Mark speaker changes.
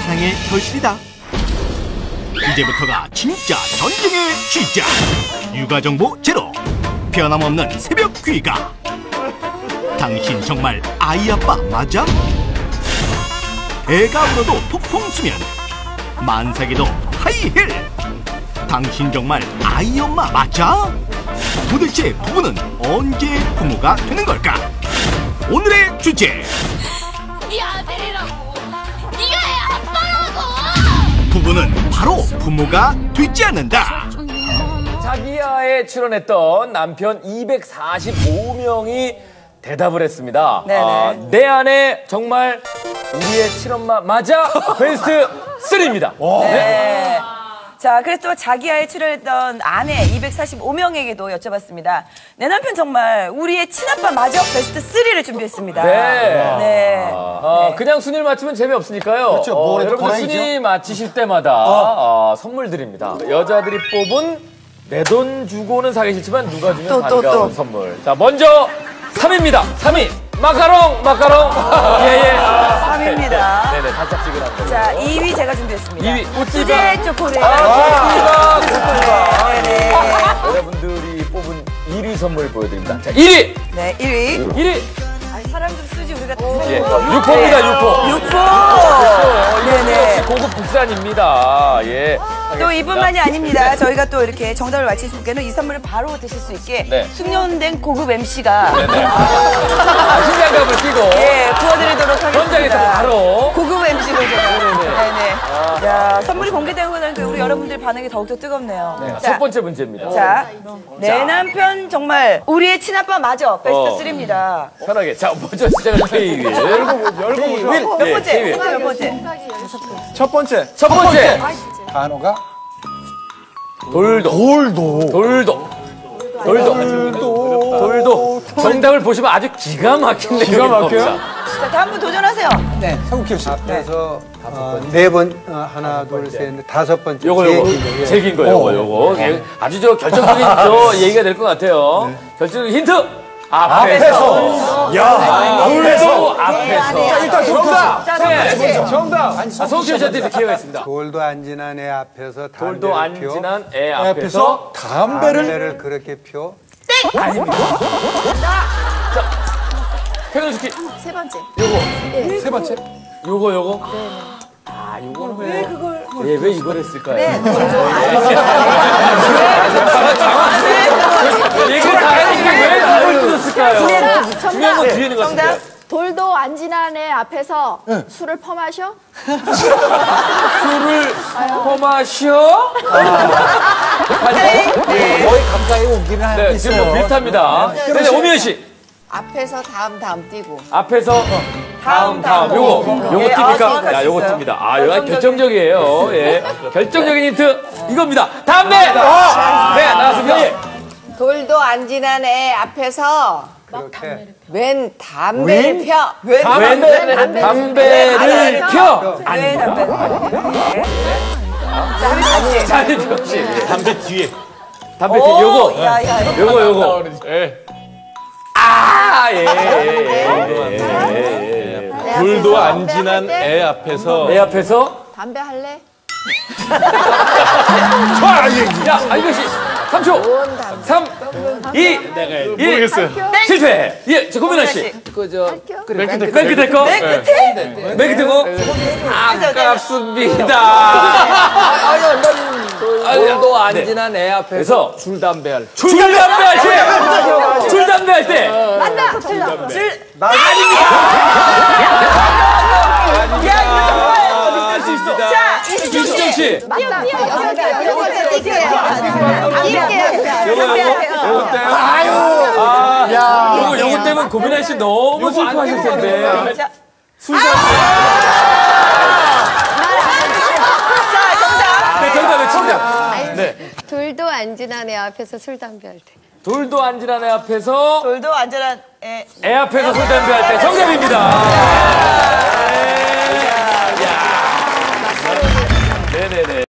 Speaker 1: 사랑의 결실이다. 이제부터가 진짜 전쟁의 시작. 육아정보 제로, 변함없는 새벽 귀가. 당신 정말 아이 아빠 맞아? 애가 울어도 폭풍 수면, 만삭에도 하이힐. 당신 정말 아이 엄마 맞아? 도대체 부부는 언제 부모가 되는 걸까? 오늘의 주제,
Speaker 2: 네 아들이라고. 네가 애 아빠라고.
Speaker 1: 부부는 바로 부모가 되지 않는다.
Speaker 3: 자기야에 출연했던 남편 245명이 대답을 했습니다. 내 아내 정말 우리의 친엄마 맞아? 베스트 3입니다.
Speaker 4: 네. 자, 그래서 또 자기야에 출연했던 아내 245명에게도 여쭤봤습니다. 내 남편 정말 우리의 친아빠 맞아? 베스트 3를 준비했습니다.
Speaker 3: 네. 그냥 순위를 맞추면 재미없으니까요.
Speaker 5: 그렇죠.
Speaker 3: 여러분 순위 맞히실 때마다 선물 드립니다. 여자들이 뽑은 내 돈 주고는 사기 싫지만 누가 주면 반가운 선물. 자, 먼저 3위입니다. 3위. 마카롱. 예.
Speaker 4: 3위입니다.
Speaker 3: 네네, 달짝지근한 거.
Speaker 4: 자, 2위 제가 준비했습니다.
Speaker 3: 2위, 꽃띠바.
Speaker 4: 수제 초콜릿.
Speaker 3: 꽃띠바.
Speaker 4: 네.
Speaker 3: 여러분들이 뽑은 1위 선물 보여드립니다. 자, 1위.
Speaker 4: 네, 1위.
Speaker 3: 1위.
Speaker 4: 아니, 사람들 쓰지 우리가 다
Speaker 3: 예, 육포입니다, 육포.
Speaker 4: 육포.
Speaker 3: 네네. 역시 고급 국산입니다. 예.
Speaker 4: 또 이뿐만이 아닙니다. 저희가 또 이렇게 정답을 맞히신 분께는 이 선물을 바로 드실 수 있게 숙련된 고급 MC가
Speaker 3: 신장갑을 끼고
Speaker 4: 구워드리도록 하겠습니다.
Speaker 3: 현장에서 바로
Speaker 4: 고급 MC로 제가. 네네. 자, 선물이 공개되고 나니까 우리 여러분들 반응이 더욱더 뜨겁네요.
Speaker 3: 네,
Speaker 4: 자,
Speaker 3: 첫 번째 문제입니다.
Speaker 4: 자, 내 남편 정말 우리의 친아빠 맞아. 베스트 3입니다.
Speaker 3: 편하게. 자, 먼저 시작을 K-윌.
Speaker 4: 몇 번째? 몇 번째?
Speaker 5: 첫 번째.
Speaker 3: 첫 번째.
Speaker 5: 단어가
Speaker 3: 돌도. 정답을 보시면 아주 기가 막힌 내용이 나옵니다.
Speaker 4: 자, 다음 분 도전하세요.
Speaker 5: 네, 성국현 씨.
Speaker 6: 앞에서 네 번, 하나, 둘, 셋, 넷, 다섯 번째.
Speaker 3: 요거. 제긴 거예요, 요거. 예, 아주 결정적인 얘기가 될 것 같아요. 결정적인 힌트! 앞에서. 앞에서.
Speaker 5: 자, 일단 정답.
Speaker 3: 정답. 성국현 씨한테 기회가 있습니다.
Speaker 6: 돌도 안 지난 애 앞에서
Speaker 3: 돌도 안
Speaker 6: 담배를 펴.
Speaker 3: 지난 애 앞에서
Speaker 6: 담배를 그렇게 펴.
Speaker 3: 아닙니다. 자, 태경스키.
Speaker 2: 세 번째.
Speaker 5: 세 번째.
Speaker 3: 요거. 요거는 왜 이걸 했을까요? 얘기를 다 했는데 왜 이걸 끊었을까요? 중요한 건 뒤에 있는 것 같은데.
Speaker 2: 돌도 안 지난 애 앞에서 술을 퍼마셔?
Speaker 3: 술을 퍼마셔?
Speaker 5: 거의 가까이 오기는
Speaker 3: 네, 지금 뭐 비슷합니다. 네, 오미연 씨.
Speaker 7: 앞에서 다음 뛰고.
Speaker 3: 앞에서 다음. 요거 팁니까? 야, 요거 팁니다. 이거 결정적이에요. 예. 결정적인 힌트 이겁니다. 담배! 네, 나왔습니다.
Speaker 7: 돌도 안 지난 애 앞에서
Speaker 6: 그렇게.
Speaker 7: 웬 담배를 펴.
Speaker 3: 담배를 펴! 아닙니다. 장희표 씨. 담배 뒤에. 요거.
Speaker 8: 돌도 안 지난 애 앞에서
Speaker 7: 담배 할래?
Speaker 3: 야, 이거 씨. 3초. 3, 2, 1.
Speaker 8: 모르겠어요.
Speaker 3: 실패. 예, 저 고민아 씨. 맨 끝에 거? 맨 끝에 거? 아깝습니다.
Speaker 5: 돌도 안 지난 애 앞에서
Speaker 3: 줄담배 할 때.
Speaker 2: 맞다.
Speaker 3: 아쉽습니다. 이수정 씨.
Speaker 2: 맞다.
Speaker 3: 요거 때문에 고민아 씨 너무 슬퍼하실 텐데. 정답. 네.
Speaker 2: 돌도 안 지난 애 앞에서 술 담배 할 때.
Speaker 3: 돌도 안 지난 애 앞에서
Speaker 4: 돌도 안 지난
Speaker 3: 애 앞에서 술 담배 할 때 정답입니다.